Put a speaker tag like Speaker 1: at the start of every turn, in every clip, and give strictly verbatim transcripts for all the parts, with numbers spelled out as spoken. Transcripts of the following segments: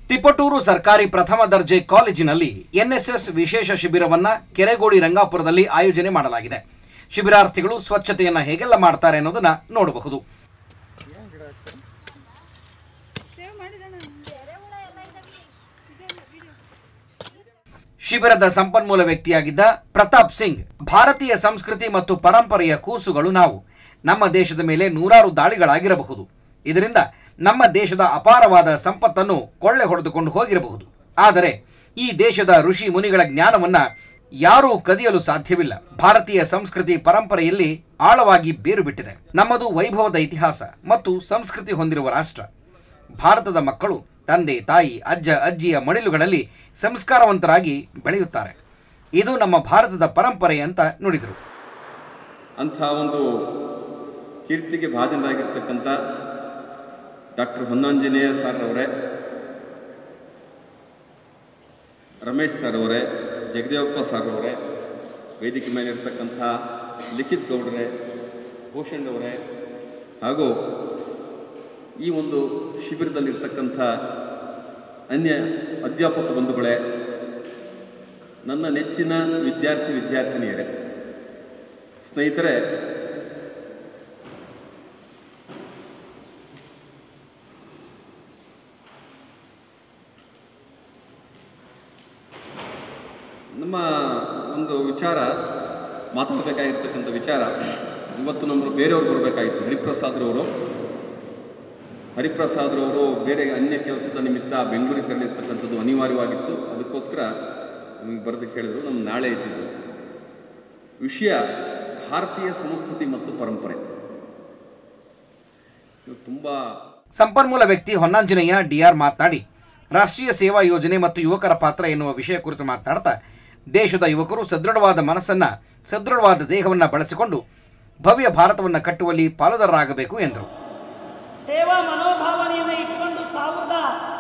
Speaker 1: ತಿಪಟೂರು ಸರ್ಕಾರಿ ಪ್ರಥಮ ದರ್ಜೆ ಕಾಲೇಜಿನಲ್ಲಿ ಎನ್ಎಸ್ಎಸ್ ವಿಶೇಷ ಶಿಬಿರವನ್ನು ಕೆರೆಗೋಡಿ ರಂಗಾಪುರದಲ್ಲಿ ಆಯೋಜನೆ ಮಾಡಲಾಗಿದೆ. ಶಿಬಿರಾರ್ಥಿಗಳು ಸ್ವಚ್ಛತೆಯನ್ನು ಹೇಗೆಲ್ಲ ಮಾಡ್ತಾರೆ ಅನ್ನೋದನ್ನ ನೋಡಬಹುದು. ಶಿಬಿರದ ಸಂಪನ್ಮೂಲ ವ್ಯಕ್ತಿಯಾಗಿದ್ದ ಪ್ರತಾಪ್ ಸಿಂಗ್, ಭಾರತೀಯ ಸಂಸ್ಕೃತಿ ಮತ್ತು ಪರಂಪರೆಯ ಕೂಸುಗಳು ನಾವು. ನಮ್ಮ ದೇಶದ ಮೇಲೆ ನೂರಾರು ದಾಳಿಗಳಾಗಿರಬಹುದು. ಇದರಿಂದ ನಮ್ಮ ದೇಶದ ಅಪಾರವಾದ ಸಂಪತ್ತನ್ನು ಕೊಳ್ಳೆ ಹೊಡೆದುಕೊಂಡು ಹೋಗಿರಬಹುದು. ಆದರೆ ಈ ದೇಶದ ಋಷಿ ಮುನಿಗಳ ಜ್ಞಾನವನ್ನ ಯಾರೂ ಕದಿಯಲು ಸಾಧ್ಯವಿಲ್ಲ. ಭಾರತೀಯ ಸಂಸ್ಕೃತಿ ಪರಂಪರೆಯಲ್ಲಿ ಆಳವಾಗಿ ಬೇರು ಬಿಟ್ಟಿದೆ. ನಮ್ಮದು ವೈಭವದ ಇತಿಹಾಸ ಮತ್ತು ಸಂಸ್ಕೃತಿ ಹೊಂದಿರುವ ರಾಷ್ಟ್ರ. ಭಾರತದ ಮಕ್ಕಳು ತಂದೆ ತಾಯಿ ಅಜ್ಜ ಅಜ್ಜಿಯ ಮಡಿಲುಗಳಲ್ಲಿ ಸಂಸ್ಕಾರವಂತರಾಗಿ ಬೆಳೆಯುತ್ತಾರೆ. ಇದು ನಮ್ಮ ಭಾರತದ ಪರಂಪರೆ ಅಂತ ನುಡಿದರು.
Speaker 2: ಅಂಥ ಒಂದು ಕೀರ್ತಿಗೆ ಭಾಜನರಾಗಿರ್ತಕ್ಕಂಥ ಡಾಕ್ಟರ್ ಹೊನ್ನಾಂಜನೇಯ ಸರ್ ಅವರೇ, ರಮೇಶ್ ಸರ್ ಅವರೇ, ಜಗದೇವಪ್ಪ ಸರ್ ಅವರೇ, ವೇದಿಕೆ ಮೇಲಿರ್ತಕ್ಕಂಥ ಲಿಖಿತ್ ಗೌಡರೇ, ಭೂಷಣ್ ಅವರೇ, ಹಾಗೂ ಈ ಒಂದು ಶಿಬಿರದಲ್ಲಿರ್ತಕ್ಕಂಥ ಅನ್ಯ ಅಧ್ಯಾಪಕ ಬಂಧುಗಳೇ, ನನ್ನ ನೆಚ್ಚಿನ ವಿದ್ಯಾರ್ಥಿ ವಿದ್ಯಾರ್ಥಿನಿಯರೇ, ಸ್ನೇಹಿತರೆ, ನಮ್ಮ ಒಂದು ವಿಚಾರ ಮಾತಾಡಬೇಕಾಗಿರ್ತಕ್ಕಂಥ ವಿಚಾರ ಇವತ್ತು ನಮ್ಮ ಬೇರೆಯವರು ಬರಬೇಕಾಗಿತ್ತು. ಹರಿಪ್ರಸಾದ್ರವರು ಹರಿಪ್ರಸಾದ್ರವರು ಬೇರೆ ಅನ್ಯ ಕೆಲಸದ ನಿಮಿತ್ತ ಬೆಂಗಳೂರಿಗೆ ಕರೆದಿರ್ತಕ್ಕಂಥದ್ದು ಅನಿವಾರ್ಯವಾಗಿತ್ತು. ಅದಕ್ಕೋಸ್ಕರ ನಮಗೆ ಬರೆದಕ್ಕೆ ಹೇಳಿದ್ರು. ನಮ್ಮ ನಾಳೆ ಇದ್ದಿದ್ದು ವಿಷಯ ಭಾರತೀಯ ಸಂಸ್ಕೃತಿ ಮತ್ತು ಪರಂಪರೆ. ತುಂಬ
Speaker 1: ಸಂಪನ್ಮೂಲ ವ್ಯಕ್ತಿ ಹೊನ್ನಾಂಜನೇಯ ಡಿಆರ್ ಮಾತನಾಡಿ ರಾಷ್ಟ್ರೀಯ ಸೇವಾ ಯೋಜನೆ ಮತ್ತು ಯುವಕರ ಪಾತ್ರ ಎನ್ನುವ ವಿಷಯ ಕುರಿತು ಮಾತನಾಡ್ತಾ, ದೇಶದ ಯುವಕರು ಸದೃಢವಾದ ಮನಸ್ಸನ್ನ ಸದೃಢವಾದ ದೇಹವನ್ನು ಬಳಸಿಕೊಂಡು ಭವ್ಯ ಭಾರತವನ್ನು ಕಟ್ಟುವಲ್ಲಿ ಪಾಲುದಾರರಾಗಬೇಕು ಎಂದರು.
Speaker 3: ಸೇವಾ ಮನೋಭಾವನೆಯನ್ನು ಇಟ್ಟುಕೊಂಡು ಸಾವಿರದ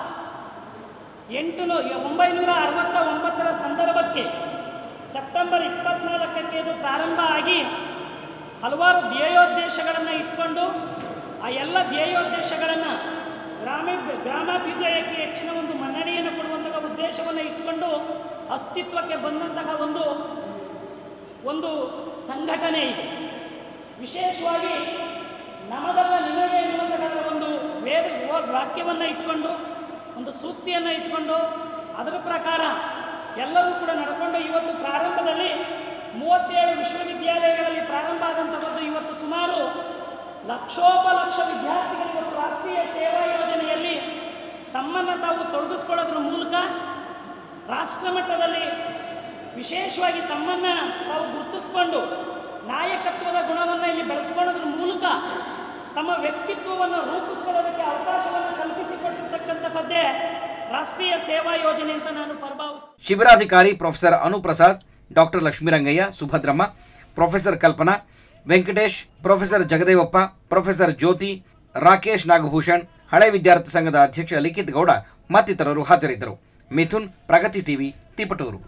Speaker 3: ಎಂಟುನೂರ ಒಂಬೈನೂರ ಅರವತ್ತ ಒಂಬತ್ತರ ಸಂದರ್ಭಕ್ಕೆ ಸೆಪ್ಟೆಂಬರ್ ಇಪ್ಪತ್ನಾಲ್ಕಕ್ಕೆ ಇದು ಪ್ರಾರಂಭ ಆಗಿ ಹಲವಾರು ಧ್ಯೇಯೋದ್ದೇಶಗಳನ್ನು ಇಟ್ಕೊಂಡು ಆ ಎಲ್ಲ ಧ್ಯೇಯೋದ್ದೇಶಗಳನ್ನು ಗ್ರಾಮೀಣ ಗ್ರಾಮಾಭ್ಯುದಯಕ್ಕೆ ಹೆಚ್ಚಿನ ಒಂದು ಮನ್ನಣೆಯನ್ನು ಕೊಡುವಂತಹ ಉದ್ದೇಶವನ್ನು ಇಟ್ಟುಕೊಂಡು ಅಸ್ತಿತ್ವಕ್ಕೆ ಬಂದಂತಹ ಒಂದು ಒಂದು ಸಂಘಟನೆ ಇದೆ. ವಿಶೇಷವಾಗಿ ನಮಗೆಲ್ಲ ನಿಮಗೆ ಎನ್ನುವಂತಹ ಒಂದು ವೇದ ವಾಕ್ಯವನ್ನು ಇಟ್ಕೊಂಡು ಒಂದು ಸೂಕ್ತಿಯನ್ನು ಇಟ್ಕೊಂಡು ಅದರ ಪ್ರಕಾರ ಎಲ್ಲರೂ ಕೂಡ ನಡ್ಕೊಂಡು ಇವತ್ತು ಪ್ರಾರಂಭದಲ್ಲಿ ಮೂವತ್ತೇಳು ವಿಶ್ವವಿದ್ಯಾಲಯಗಳಲ್ಲಿ ಪ್ರಾರಂಭ ಆದಂಥದ್ದು ಇವತ್ತು ಸುಮಾರು ಲಕ್ಷೋಪಲಕ್ಷ ವಿದ್ಯಾರ್ಥಿಗಳು ಇವತ್ತು ರಾಷ್ಟ್ರೀಯ ಸೇವಾ ಯೋಜನೆಯಲ್ಲಿ ತಮ್ಮನ್ನು ತಾವು ತೊಡಗಿಸ್ಕೊಳ್ಳೋದ್ರ ಮೂಲಕ ರಾಷ್ಟ್ರ ಮಟ್ಟದಲ್ಲಿ ವಿಶೇಷವಾಗಿ ತಮ್ಮನ್ನು ತಾವು ಗುರುತಿಸ್ಕೊಂಡು ನಾಯಕತ್ವದ ಗುಣವನ್ನು ಇಲ್ಲಿ ಬೆಳೆಸ್ಕೊಳ್ಳೋದ್ರ ಮೂಲಕ ತಮ್ಮ ವ್ಯಕ್ತಿತ್ವವನ್ನು ರೂಪಿಸ್ಕೊಳ್ಳೋದಕ್ಕೆ ಅವಕಾಶವನ್ನು ಕಲ್ಪಿಸಿಕೊಟ್ಟಿರ್ತಕ್ಕಂಥದ್ದೇ ರಾಷ್ಟ್ರೀಯ ಸೇವಾ ಯೋಜನೆ ಅಂತ ನಾನು ಪರಭಾವಿಸ್ತೇನೆ.
Speaker 1: ಶಿಬಿರಾಧಿಕಾರಿ professor Anuprasad, doctor Lakshmirangaiah, Subhadramma, professor Kalpana, Venkatesh, professor Jagadevappa, professor Jyothi, Rakesh Nagabhushan, ಹಳೆ ವಿದ್ಯಾರ್ಥಿ ಸಂಘದ ಅಧ್ಯಕ್ಷ ಲಿಖಿತ್ ಗೌಡ ಮತ್ತಿತರರು ಹಾಜರಿದ್ದರು. ಮಿಥುನ್, ಪ್ರಗತಿ ಟಿವಿ, ತಿಪಟೂರು.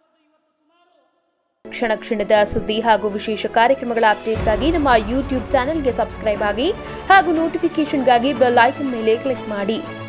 Speaker 4: ಕ್ಷಣ ಕ್ಷಣದ ಸುದ್ದಿ ಹಾಗೂ ವಿಶೇಷ ಕಾರ್ಯಕ್ರಮಗಳ ಅಪ್ಡೇಟ್ಗಾಗಿ ನಮ್ಮ ಯೂಟ್ಯೂಬ್ ಚಾನೆಲ್ಗೆ ಸಬ್ಸ್ಕ್ರೈಬ್ ಆಗಿ ಹಾಗೂ ನೋಟಿಫಿಕೇಷನ್ಗಾಗಿ ಬೆಲ್ ಐಕಾನ್ ಮೇಲೆ ಕ್ಲಿಕ್ ಮಾಡಿ.